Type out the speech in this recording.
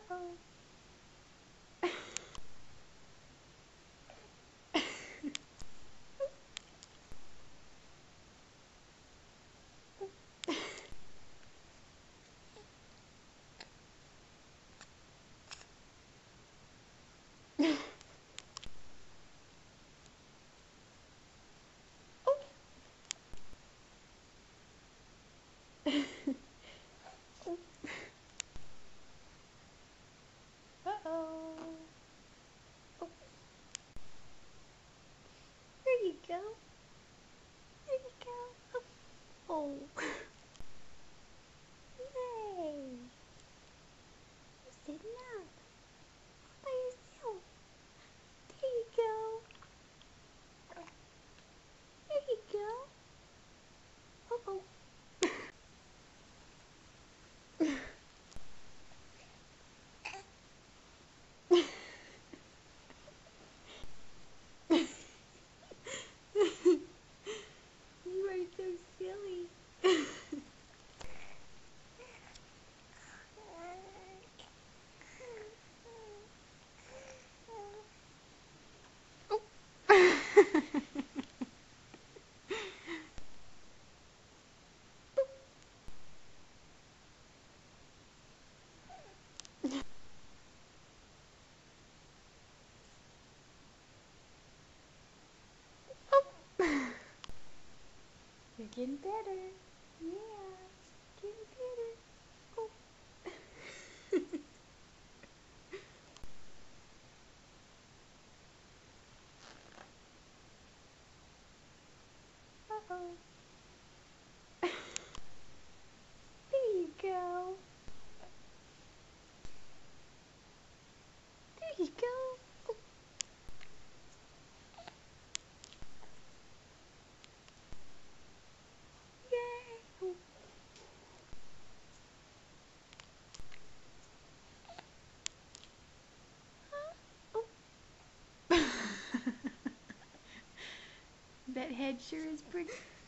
Uh-oh. Uh-oh. Oh, there you go. There you go. Oh. Yay. You're sitting up. All by yourself. There you go. There you go. Uh-oh. You are so silly. You're getting better. Yeah, getting better. Oh. Uh-oh. There you go. There you go. Yay. Oh. That head sure is pretty.